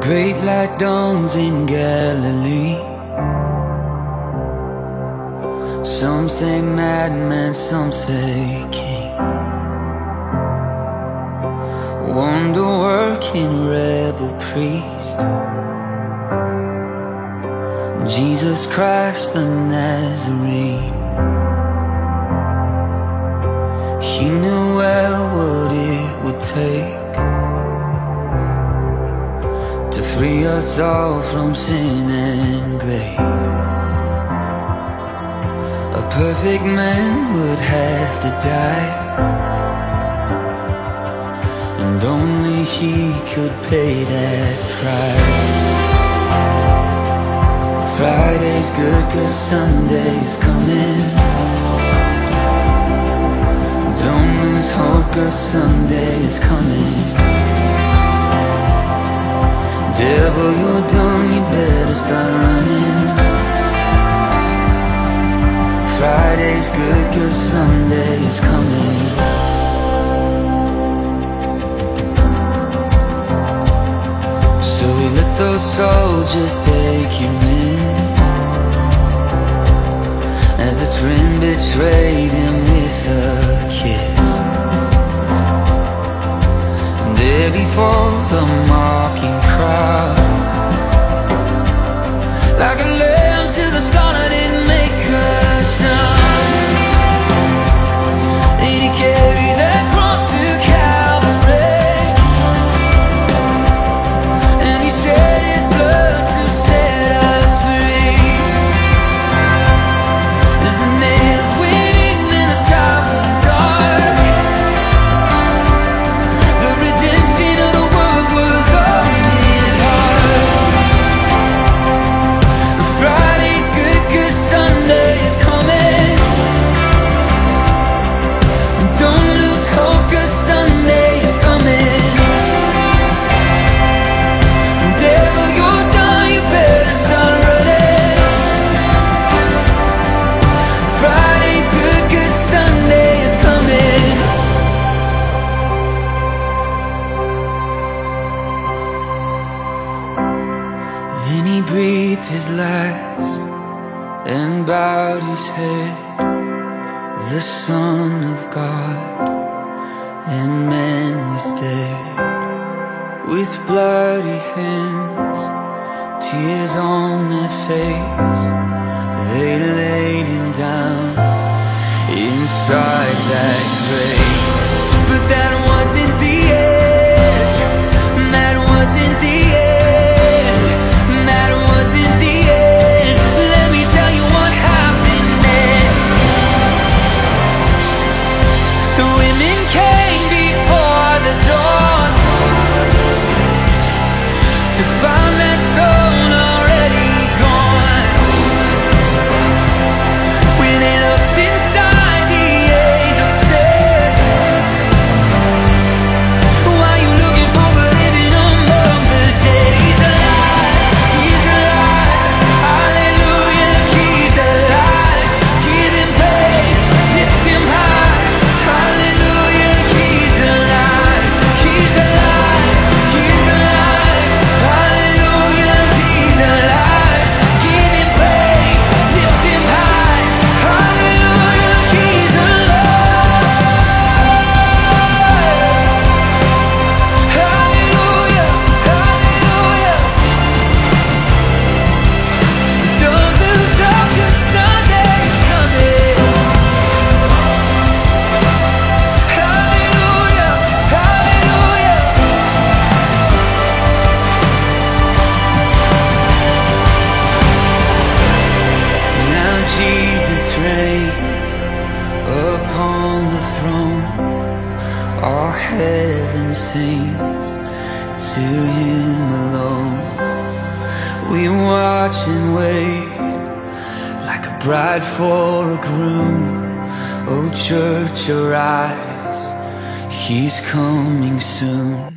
Great light dawns in Galilee. Some say madman, some say king. Wonder-workin rebel priest, Jesus Christ the Nazarene. He knew well what it would take to free us all from sin and grave. A perfect man would have to die, and only he could pay that price. Friday's good 'cause Sunday's coming. Don't lose hope 'cause Sunday's coming. Devil, you're done, you better start running. Friday's good 'cause Sunday's coming. So he let those soldiers take him in, as his friend betrayed him with a kiss. And there before the mocking crowd, like a lamb to the slaughter, didn't make a sound. Did he carry that cross to Calvary? And he shed his blood to set us free. As the nails went in and the sky went dark, the redemption of the world was on his heart. Friday's good 'cause Sunday's coming. Don't lose hope 'cause Sunday's coming. Devil, you're done, you better start running. Friday's good 'cause Sunday's coming. Then he breathed his last and bowed his head, the Son of God, and man was dead. With bloody hands, tears on their face, they laid him down inside that grave. But that wasn't the end. That wasn't the end. That wasn't the end. Let me tell you what happened next. The women came before the dawn to find that stone already gone. When they looked inside, the angel said, why you looking for the living among the dead? He's alive, he's alive, hallelujah, he's alive. Give him praise, lift him high, hallelujah, he's alive. He's alive, he's alive, hallelujah, he's alive. Give him praise, lift him high, hallelujah, he's alive. Hallelujah, hallelujah. Don't lose hope 'cause Sunday's coming. Hallelujah, hallelujah. Now Jesus reigns upon the throne. All heaven sings to him alone. We watch and wait like a bride for a groom. Oh church, arise, he's coming soon.